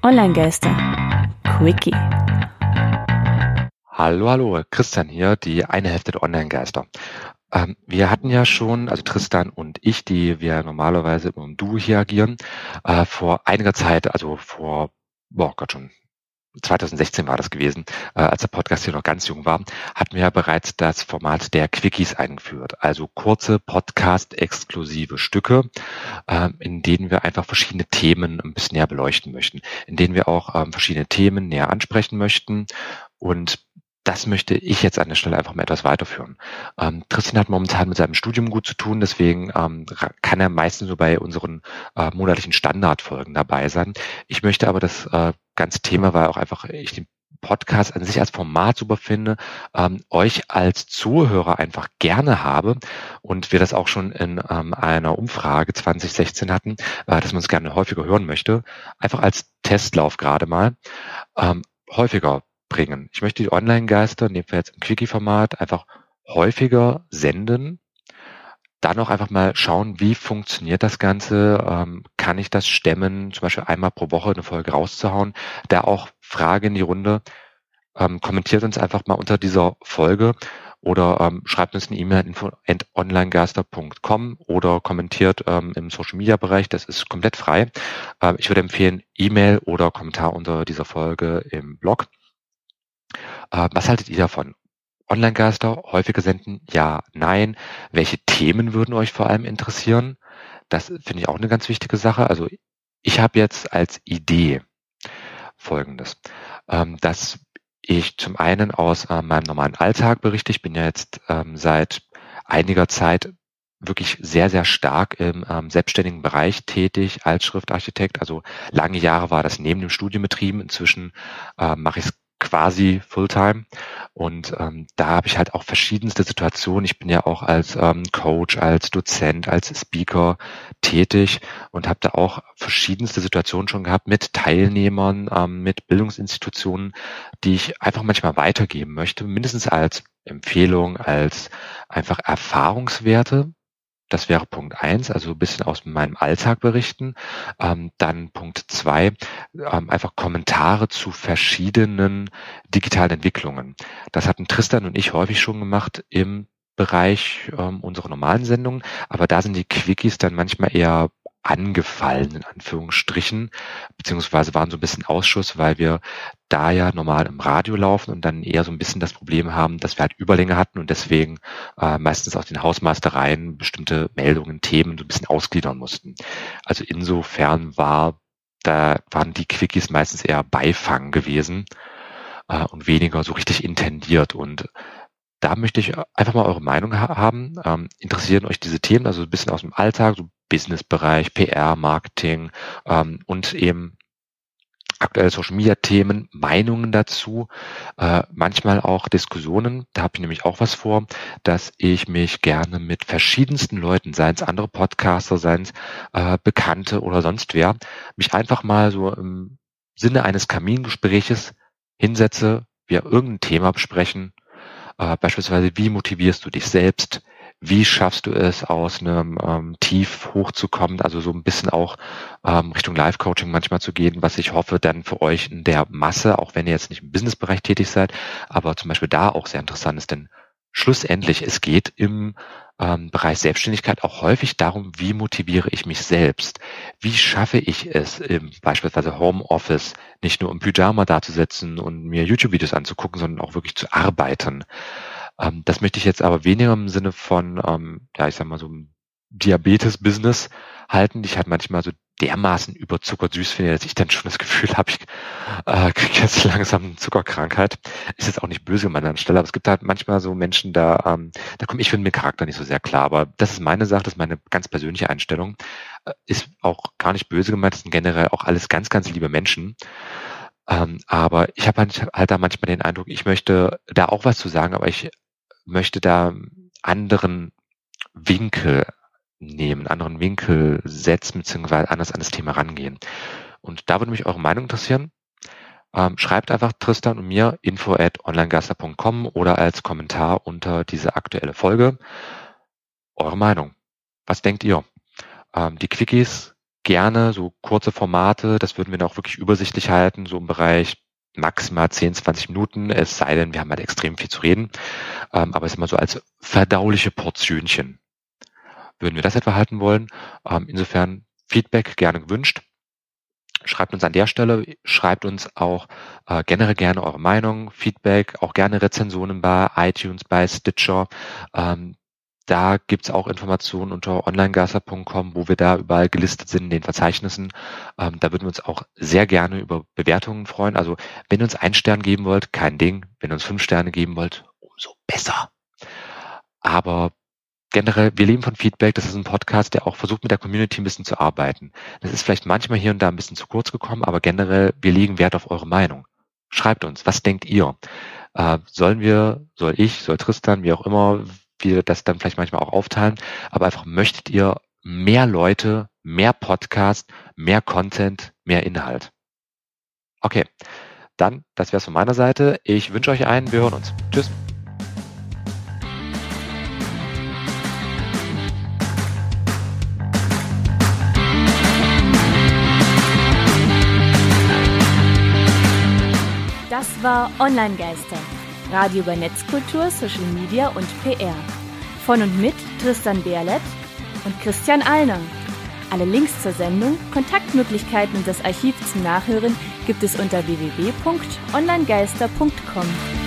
Online-Geister. Quickie. Hallo, Christian hier, die eine Hälfte der Online-Geister. Wir hatten ja schon, also Tristan und ich, die wir normalerweise im Duo hier agieren, vor einiger Zeit, also schon 2016 war das gewesen, als der Podcast hier noch ganz jung war, hatten wir ja bereits das Format der Quickies eingeführt, also kurze Podcast-exklusive Stücke, in denen wir einfach verschiedene Themen ein bisschen näher beleuchten möchten, in denen wir auch verschiedene Themen näher ansprechen möchten, und das möchte ich jetzt an der Stelle einfach mal etwas weiterführen. Tristan hat momentan mit seinem Studium gut zu tun, deswegen kann er meistens so bei unseren monatlichen Standardfolgen dabei sein. Ich möchte aber das ganze Thema, weil auch einfach ich den Podcast an sich als Format super finde, euch als Zuhörer einfach gerne habe und wir das auch schon in einer Umfrage 2016 hatten, dass man es gerne häufiger hören möchte, einfach als Testlauf gerade mal, häufiger bringen. Ich möchte die Online-Geister, nehmen wir jetzt im Quickie-Format, einfach häufiger senden, dann auch einfach mal schauen, wie funktioniert das Ganze, kann ich das stemmen, zum Beispiel einmal pro Woche eine Folge rauszuhauen. Da auch Frage in die Runde, kommentiert uns einfach mal unter dieser Folge oder schreibt uns eine E-Mail an info@onlinegeister.com oder kommentiert im Social-Media-Bereich, das ist komplett frei. Ich würde empfehlen, E-Mail oder Kommentar unter dieser Folge im Blog. Was haltet ihr davon? Online-Geister, häufiger senden? Ja, nein. Welche Themen würden euch vor allem interessieren? Das finde ich auch eine ganz wichtige Sache. Also ich habe jetzt als Idee Folgendes, dass ich zum einen aus meinem normalen Alltag berichte. Ich bin ja jetzt seit einiger Zeit wirklich sehr, sehr stark im selbstständigen Bereich tätig als Schriftarchitekt. Also lange Jahre war das neben dem Studium betrieben. Inzwischen mache ich es quasi Fulltime, und da habe ich halt auch verschiedenste Situationen. Ich bin ja auch als Coach, als Dozent, als Speaker tätig und habe da auch verschiedenste Situationen schon gehabt mit Teilnehmern, mit Bildungsinstitutionen, die ich einfach manchmal weitergeben möchte, mindestens als Empfehlung, als einfach Erfahrungswerte. Das wäre Punkt 1, also ein bisschen aus meinem Alltag berichten. Dann Punkt 2, einfach Kommentare zu verschiedenen digitalen Entwicklungen. Das hatten Tristan und ich häufig schon gemacht im Bereich unserer normalen Sendungen, aber da sind die Quickies dann manchmal eher angefallen, in Anführungsstrichen, beziehungsweise waren so ein bisschen Ausschuss, weil wir da ja normal im Radio laufen und dann eher so ein bisschen das Problem haben, dass wir halt Überlänge hatten und deswegen meistens aus den Hausmeistereien bestimmte Meldungen, Themen so ein bisschen ausgliedern mussten. Also insofern waren die Quickies meistens eher Beifang gewesen und weniger so richtig intendiert, und da möchte ich einfach mal eure Meinung haben. Interessieren euch diese Themen, also ein bisschen aus dem Alltag, so Businessbereich, PR, Marketing und eben aktuelle Social-Media-Themen, Meinungen dazu, manchmal auch Diskussionen. Da habe ich nämlich auch was vor, dass ich mich gerne mit verschiedensten Leuten, seien es andere Podcaster, seien es Bekannte oder sonst wer, mich einfach mal so im Sinne eines Kamingespräches hinsetze, wir irgendein Thema besprechen. Beispielsweise, wie motivierst du dich selbst? Wie schaffst du es, aus einem Tief hochzukommen? Also so ein bisschen auch Richtung Life-Coaching manchmal zu gehen, was ich hoffe, dann für euch in der Masse, auch wenn ihr jetzt nicht im Businessbereich tätig seid, aber zum Beispiel da auch sehr interessant ist, denn schlussendlich, es geht im Bereich Selbstständigkeit auch häufig darum, wie motiviere ich mich selbst? Wie schaffe ich es, im beispielsweise Homeoffice nicht nur im Pyjama dazusitzen und mir YouTube-Videos anzugucken, sondern auch wirklich zu arbeiten? Das möchte ich jetzt aber weniger im Sinne von, ich sag mal so ein Diabetes-Business halten, die ich halt manchmal so dermaßen überzuckert süß finde, dass ich dann schon das Gefühl habe, ich kriege jetzt langsam eine Zuckerkrankheit. Ist jetzt auch nicht böse an meiner Stelle, aber es gibt halt manchmal so Menschen, da komme ich für den Charakter nicht so sehr klar. Aber das ist meine Sache, das ist meine ganz persönliche Einstellung. Ist auch gar nicht böse gemeint, das sind generell auch alles ganz, ganz liebe Menschen. Aber ich habe halt da manchmal den Eindruck, ich möchte da auch was zu sagen, aber ich möchte da anderen Winkel nehmen, anderen Winkel setzen, beziehungsweise anders an das Thema rangehen. Und da würde mich eure Meinung interessieren. Schreibt einfach Tristan und mir info@onlinegeister.com oder als Kommentar unter diese aktuelle Folge eure Meinung. Was denkt ihr? Die Quickies gerne so kurze Formate, das würden wir dann auch wirklich übersichtlich halten, so im Bereich maximal 10, 20 Minuten, es sei denn, wir haben halt extrem viel zu reden. Aber es ist immer so als verdauliche Portionchen würden wir das etwa halten wollen. Insofern Feedback gerne gewünscht. Schreibt uns an der Stelle, schreibt uns auch generell gerne eure Meinung, Feedback, auch gerne Rezensionen bei iTunes, bei Stitcher. Da gibt's auch Informationen unter onlinegeister.com, wo wir da überall gelistet sind in den Verzeichnissen. Da würden wir uns auch sehr gerne über Bewertungen freuen. Also wenn ihr uns 1 Stern geben wollt, kein Ding. Wenn ihr uns 5 Sterne geben wollt, umso besser. Aber generell, wir leben von Feedback. Das ist ein Podcast, der auch versucht, mit der Community ein bisschen zu arbeiten. Das ist vielleicht manchmal hier und da ein bisschen zu kurz gekommen, aber generell, wir legen Wert auf eure Meinung. Schreibt uns, was denkt ihr? Soll ich, soll Tristan, wie auch immer, wir das dann vielleicht manchmal auch aufteilen, aber einfach möchtet ihr mehr Leute, mehr Podcast, mehr Content, mehr Inhalt? Okay, dann, das wär's von meiner Seite. Ich wünsche euch einen, wir hören uns. Tschüss. Das war Online-Geister, Radio über Netzkultur, Social Media und PR. Von und mit Tristan Berlet und Christian Allner. Alle Links zur Sendung, Kontaktmöglichkeiten und das Archiv zum Nachhören gibt es unter www.onlinegeister.com.